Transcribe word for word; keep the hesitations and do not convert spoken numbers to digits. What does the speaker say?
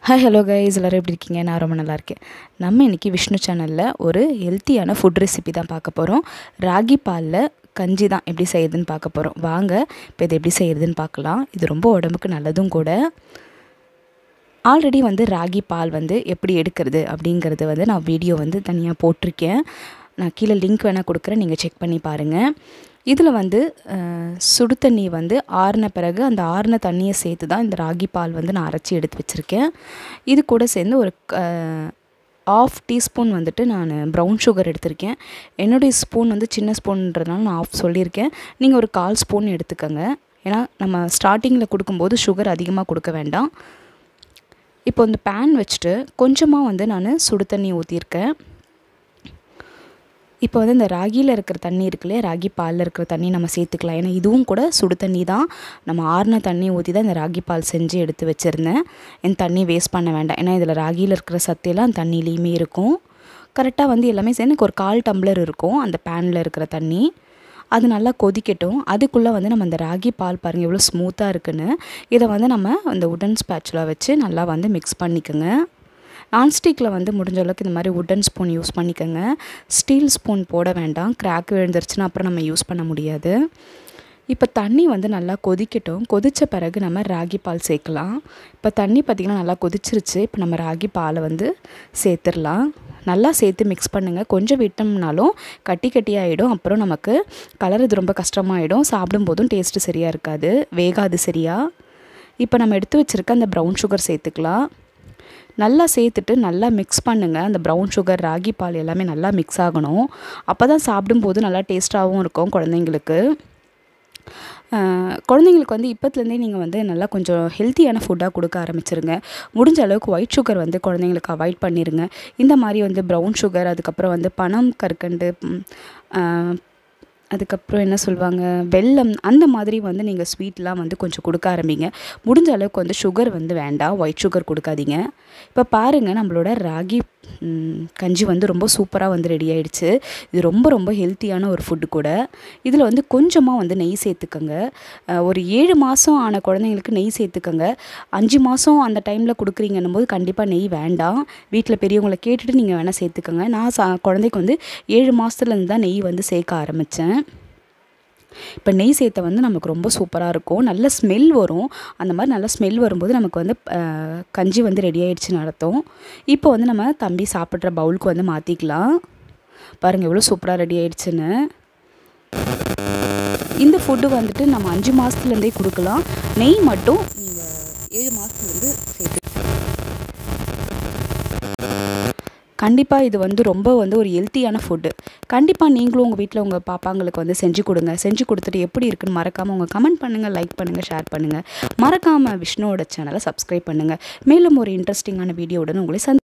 Hi, hello guys, எல்லாரும் எப்படி இருக்கீங்க? நான் ரொம்ப நல்லா இருக்கேன். நம்ம இன்னைக்கு விஷ்ணு சேனல்ல ஒரு ஹெல்த்தியான ஃபுட் ரெசிபி தான் பார்க்க போறோம். ராகி பால்ல கஞ்சி தான் எப்படி செய்யறதுன்னு பார்க்க போறோம். வாங்க இப்போ இது எப்படி செய்யறதுன்னு பார்க்கலாம். இது ரொம்ப உடம்புக்கு நல்லதும் கூட. ஆல்ரெடி வந்து ராகி பால் வந்து எப்படி எடுக்கிறது அப்படிங்கிறது வந்து நான் வீடியோ வந்து தனியாக போட்டிருக்கேன். நான் கீழே லிங்க் வேணால் கொடுக்குறேன், நீங்கள் செக் பண்ணி பாருங்கள். இதில் வந்து சுடு தண்ணி வந்து ஆறின பிறகு அந்த ஆறின தண்ணியை சேர்த்து தான் இந்த ராகி பால் வந்து நான் அரைச்சி எடுத்து வச்சுருக்கேன். இது கூட சேர்ந்து ஒரு ஆஃப் டீஸ்பூன் வந்துட்டு நான் ப்ரௌன் சுகர் எடுத்திருக்கேன். என்னுடைய ஸ்பூன் வந்து சின்ன ஸ்பூன்றதுனால நான் ஆஃப் சொல்லியிருக்கேன். நீங்கள் ஒரு கால் ஸ்பூன் எடுத்துக்கோங்க. ஏன்னா நம்ம ஸ்டார்டிங்கில் கொடுக்கும்போது சுகர் அதிகமாக கொடுக்க வேண்டாம். இப்போ இந்த பேன் வச்சுட்டு கொஞ்சமாக வந்து நான் சுடு தண்ணி ஊற்றியிருக்கேன். இப்போ வந்து இந்த ராகியில் இருக்கிற தண்ணி இருக்குல்லையே, ராகி பாலில் இருக்கிற தண்ணி நம்ம சேர்த்துக்கலாம். ஏன்னா இதுவும் கூட சுடு தண்ணி தான். நம்ம ஆறின தண்ணி ஊற்றி தான் இந்த ராகி பால் செஞ்சு எடுத்து வச்சுருந்தேன். என் தண்ணி வேஸ்ட் பண்ண வேண்டாம். ஏன்னா இதில் ராகியில் இருக்கிற சத்தையெல்லாம் அந்த தண்ணியிலையுமே இருக்கும். கரெக்டாக வந்து எல்லாமே சேர்ந்து எனக்கு ஒரு கால் டம்ளர் இருக்கும் அந்த பேனில் இருக்கிற தண்ணி. அது நல்லா கொதிக்கட்டும். அதுக்குள்ளே வந்து நம்ம இந்த ராகி பால் பாருங்கள் எவ்வளோ ஸ்மூத்தாக இருக்குன்னு. இதை வந்து நம்ம அந்த உடன் ஸ்பேச்சுலா வச்சு நல்லா வந்து மிக்ஸ் பண்ணிக்கோங்க. நான்ஸ்டிக்கில் வந்து முடிஞ்ச அளவுக்கு இந்த மாதிரி உட்டன் ஸ்பூன் யூஸ் பண்ணிக்கோங்க. ஸ்டீல் ஸ்பூன் போட வேண்டாம், கிராக் விழுந்துருச்சுன்னா அப்புறம் நம்ம யூஸ் பண்ண முடியாது. இப்போ தண்ணி வந்து நல்லா கொதிக்கட்டும். கொதித்த பிறகு நம்ம ராகி பால் சேர்க்கலாம். இப்போ தண்ணி பார்த்திங்கன்னா நல்லா கொதிச்சிருச்சு. இப்போ நம்ம ராகி பாலை வந்து சேர்த்துடலாம். நல்லா சேர்த்து மிக்ஸ் பண்ணுங்கள். கொஞ்சம் விட்டோம்னாலும் கட்டி கட்டியாகிடும். அப்புறம் நமக்கு கலர் இது ரொம்ப கஷ்டமாயிடும். சாப்பிடும்போதும் டேஸ்ட்டு சரியாக இருக்காது, வேகாது சரியாக. இப்போ நம்ம எடுத்து வச்சுருக்க அந்த ப்ரௌன் சுகர் சேர்த்துக்கலாம். நல்லா சேர்த்துட்டு நல்லா மிக்ஸ் பண்ணுங்கள். அந்த ப்ரௌன் சுகர் ராகி பால் எல்லாமே நல்லா மிக்ஸ் ஆகணும். அப்போ தான் சாப்பிடும்போது நல்லா டேஸ்ட்டாகவும் இருக்கும் குழந்தைங்களுக்கு. குழந்தைங்களுக்கு வந்து இப்போத்துலேருந்தே நீங்கள் வந்து நல்லா கொஞ்சம் ஹெல்த்தியான ஃபுட்டாக கொடுக்க ஆரம்பிச்சிருங்க. முடிஞ்ச அளவுக்கு ஒயிட் சுகர் வந்து குழந்தைங்களுக்கு அவாய்ட் பண்ணிடுங்க. இந்த மாதிரி வந்து ப்ரௌன் சுகர், அதுக்கப்புறம் வந்து பனம் கற்கண்டு, அதுக்கப்புறம் என்ன சொல்லுவாங்க, வெல்லம், அந்த மாதிரி வந்து நீங்கள் ஸ்வீட்லாம் வந்து கொஞ்சம் கொடுக்க ஆரம்பிங்க. முடிஞ்ச அளவுக்கு வந்து சுகர் வந்து வேண்டாம், ஒயிட் சுகர் கொடுக்காதீங்க. இப்போ பாருங்கள், நம்மளோட ராகி கஞ்சி வந்து ரொம்ப சூப்பராக வந்து ரெடி ஆகிடுச்சு. இது ரொம்ப ரொம்ப ஹெல்த்தியான ஒரு ஃபுட்டு கூட. இதில் வந்து கொஞ்சமாக வந்து நெய் சேர்த்துக்கோங்க. ஒரு ஏழு மாதம் ஆன குழந்தைங்களுக்கு நெய் சேர்த்துக்கோங்க. அஞ்சு மாதம் அந்த டைமில் கொடுக்குறீங்கன்னும் போது கண்டிப்பாக நெய் வேண்டாம். வீட்டில் பெரியவங்களை கேட்டுட்டு நீங்கள் வேணால் சேர்த்துக்கோங்க. நான் சா குழந்தைக்கு வந்து ஏழு மாதத்துலேருந்து தான் நெய் வந்து சேர்க்க ஆரம்பித்தேன். இப்போ நெய் சேர்த்த வந்து நமக்கு ரொம்ப சூப்பராக இருக்கும். நல்ல ஸ்மெல் வரும். அந்த மாதிரி நல்ல ஸ்மெல் வரும்போது நமக்கு வந்து கஞ்சி வந்து ரெடி ஆகிடுச்சுன்னு அர்த்தம். இப்போ வந்து நம்ம தம்பி சாப்பிட்ற பவுலுக்கு வந்து மாற்றிக்கலாம். பாருங்கள் எவ்வளோ சூப்பராக ரெடி ஆகிடுச்சுன்னு. இந்த ஃபுட்டு வந்துட்டு நம்ம அஞ்சு மாதத்துலேருந்தே கொடுக்கலாம். நெய் மட்டும் நீங்கள் ஏழு மாதத்துலேருந்து சேர்த்து. கண்டிப்பாக இது வந்து ரொம்ப வந்து ஒரு ஹெல்த்தியான ஃபுட்டு. கண்டிப்பாக நீங்களும் உங்கள் வீட்டில் உங்கள் பாப்பாங்களுக்கு வந்து செஞ்சு கொடுங்க. செஞ்சு கொடுத்துட்டு எப்படி இருக்குன்னு மறக்காமல் உங்கள் கமெண்ட் பண்ணுங்கள், லைக் பண்ணுங்கள், ஷேர் பண்ணுங்கள். மறக்காமல் விஷ்ணுவோட சேனலை சப்ஸ்கிரைப் பண்ணுங்கள். மேலும் ஒரு இன்ட்ரெஸ்டிங்கான வீடியோவுடன் உங்களை சந்தி